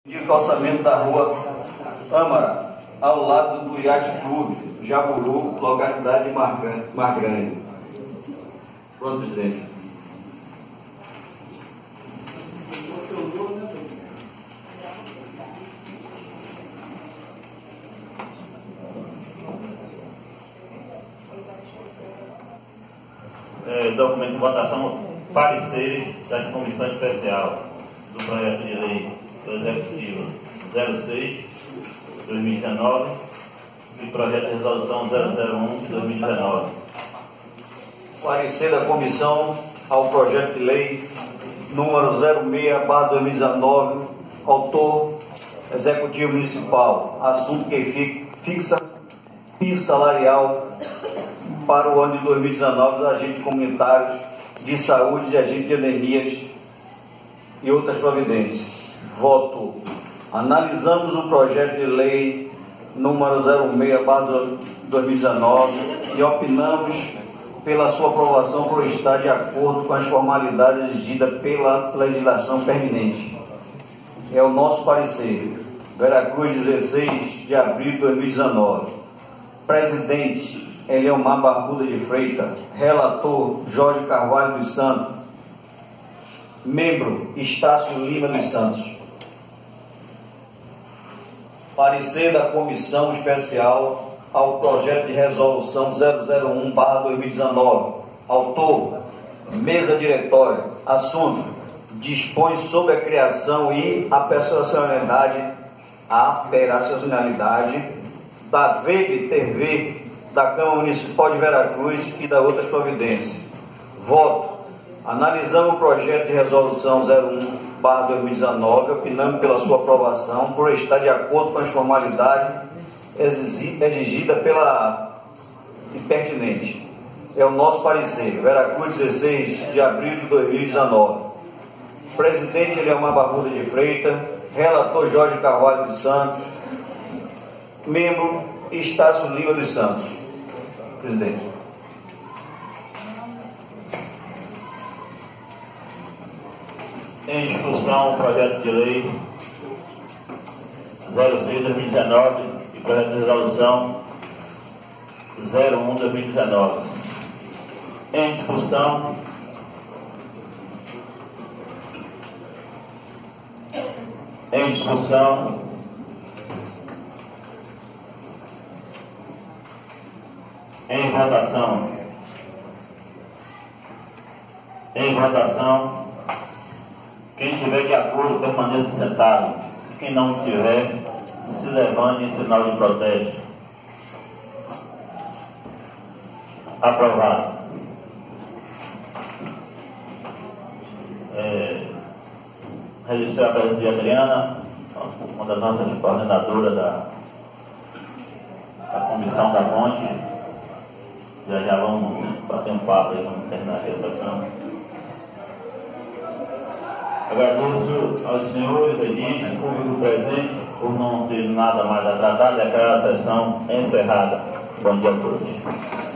De calçamento da rua Tâmara, ao lado do Yacht Clube, Jaburu, localidade de Mar Grande. Pronto, presidente. Documento de votação, pareceres da Comissão Especial do Projeto de Lei do Executivo 06/2019 e Projeto de Resolução 001/2019. Parecer da Comissão ao Projeto de Lei número 06/2019, autor Executivo Municipal, assunto que fixa piso salarial para o ano de 2019 dos agentes comunitários de saúde e agentes de energias e outras providências. Voto. Analisamos o projeto de lei número 06/2019 e opinamos pela sua aprovação por estar de acordo com as formalidades exigidas pela legislação pertinente. É o nosso parecer. Veracruz, 16 de abril de 2019. Presidente Eliomar Barbuda de Freitas. Relator Jorge Carvalho dos Santos. Membro Estácio Lima dos Santos. Parecer da Comissão Especial ao Projeto de Resolução 001/2019. Autor, Mesa Diretória. Assunto, dispõe sobre a criação e a operacionalidade da VBTV da Câmara Municipal de Veracruz e da outras providências. Voto. Analisamos o projeto de resolução 01/2019, opinamos pela sua aprovação por estar de acordo com as formalidades exigidas pela e pertinente. É o nosso parecer. Veracruz, 16 de abril de 2019. Presidente Eliomar Barbuda de Freitas. Relator Jorge Carvalho dos Santos. Membro Estácio Lima dos Santos. Presidente. Em discussão, o projeto de lei 06/2019 e projeto de resolução 01/2019. Em discussão, em votação, quem estiver de acordo permaneça sentado, quem não estiver, se levante em sinal de protesto. Aprovado. Registrar a presença de Adriana, uma das nossas coordenadoras da Comissão da Ponte. Já vamos bater um papo aí, vamos terminar aqui a sessão. Agradeço aos senhores, edis, público presente, por não ter nada mais a tratar, declaro a sessão encerrada. Bom dia a todos.